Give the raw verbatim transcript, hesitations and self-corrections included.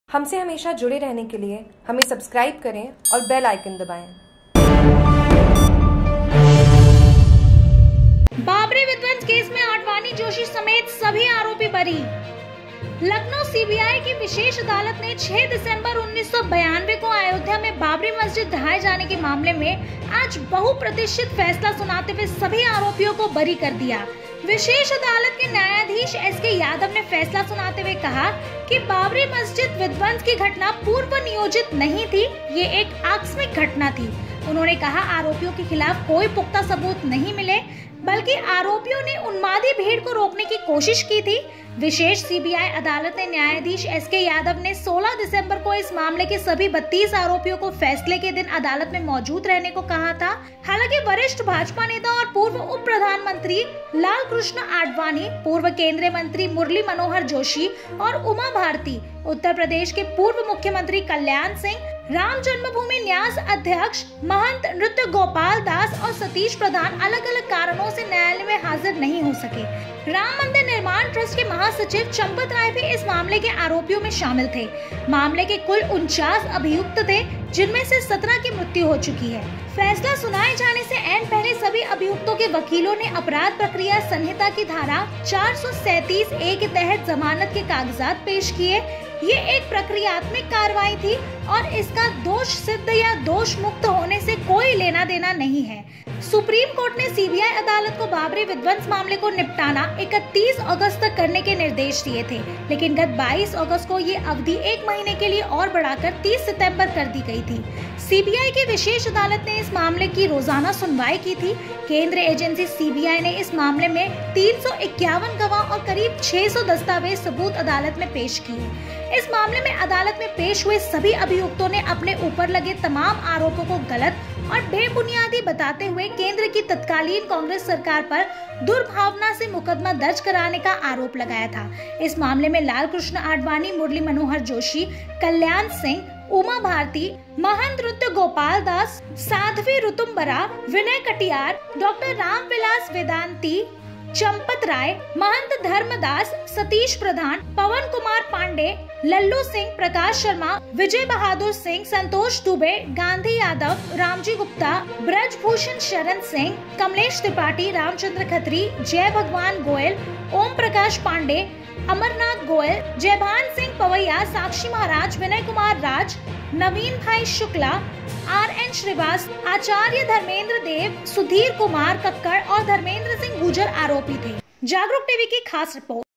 हमसे हमेशा जुड़े रहने के लिए हमें सब्सक्राइब करें और बेल आइकन दबाएं। बाबरी विध्वंस केस में आडवाणी जोशी समेत सभी आरोपी बरी। लखनऊ सीबीआई की विशेष अदालत ने छह दिसंबर उन्नीस सौ बयानवे को अयोध्या में बाबरी मस्जिद ढहाए जाने के मामले में आज बहुप्रतीक्षित फैसला सुनाते हुए सभी आरोपियों को बरी कर दिया। विशेष अदालत के न्यायाधीश एस के यादव ने फैसला सुनाते हुए कहा कि बाबरी मस्जिद विध्वंस की घटना पूर्व नियोजित नहीं थी, ये एक आकस्मिक घटना थी। उन्होंने कहा आरोपियों के खिलाफ कोई पुख्ता सबूत नहीं मिले, बल्कि आरोपियों ने उन्मादी भीड़ को रोकने की कोशिश की थी। विशेष सीबीआई अदालत ने न्यायाधीश एस के यादव ने सोलह दिसंबर को इस मामले के सभी बत्तीस आरोपियों को फैसले के दिन अदालत में मौजूद रहने को कहा था। हालांकि वरिष्ठ भाजपा नेता और पूर्व उप प्रधानमंत्री लाल कृष्ण आडवाणी, पूर्व केंद्रीय मंत्री मुरली मनोहर जोशी और उमा भारती, उत्तर प्रदेश के पूर्व मुख्यमंत्री कल्याण सिंह, राम जन्मभूमि न्यास अध्यक्ष महंत नृत्य गोपाल दास और सतीश प्रधान अलग अलग कारणों से न्यायालय में हाजिर नहीं हो सके। राम मंदिर निर्माण ट्रस्ट के महासचिव चंपत राय भी इस मामले के आरोपियों में शामिल थे। मामले के कुल उनचास अभियुक्त थे, जिनमें से सत्रह की मृत्यु हो चुकी है। फैसला सुनाए जाने से ऐन पहले सभी अभियुक्तों के वकीलों ने अपराध प्रक्रिया संहिता की धारा चार सौ सैंतीस ए के तहत जमानत के कागजात पेश किए। ये एक प्रक्रियात्मक कार्रवाई थी और इसका दोष सिद्ध या दोष मुक्त होने से कोई लेना देना नहीं है। सुप्रीम कोर्ट ने सीबीआई अदालत को बाबरी विध्वंस मामले को निपटाना इकतीस अगस्त तक करने के निर्देश दिए थे, लेकिन गत बाईस अगस्त को ये अवधि एक महीने के लिए और बढ़ाकर तीस सितंबर कर दी गई थी। सीबीआई की विशेष अदालत ने इस मामले की रोजाना सुनवाई की थी। केंद्रीय एजेंसी सीबीआई ने इस मामले में तीन सौ इक्यावन गवाह और करीब छह सौ दस्तावेज सबूत अदालत में पेश किए। इस मामले में अदालत में पेश हुए सभी अभियुक्तों ने अपने ऊपर लगे तमाम आरोपों को गलत और बेबुनियादी बताते हुए केंद्र की तत्कालीन कांग्रेस सरकार पर दुर्भावना से मुकदमा दर्ज कराने का आरोप लगाया था। इस मामले में लाल कृष्ण आडवाणी, मुरली मनोहर जोशी, कल्याण सिंह, उमा भारती, महंत नृत्य गोपाल दास, साध्वी ऋतुम्बरा, विनय कटियार, डॉक्टर रामविलास वेदांती, चंपत राय, महंत धर्मदास, सतीश प्रधान, पवन कुमार पांडे, लल्लू सिंह, प्रकाश शर्मा, विजय बहादुर सिंह, संतोष दुबे, गांधी यादव, रामजी गुप्ता, ब्रजभूषण शरण सिंह, कमलेश त्रिपाठी, रामचंद्र खत्री, जय भगवान गोयल, ओम प्रकाश पांडे, अमरनाथ गोयल, जयभान सिंह पवैया, साक्षी महाराज, विनय कुमार राज, नवीन भाई शुक्ला, आर एन श्रीवास, आचार्य धर्मेंद्र देव, सुधीर कुमार कक्कड़ और धर्मेंद्र सिंह गुर्जर आरोपी थे। जागरूक टीवी की खास रिपोर्ट।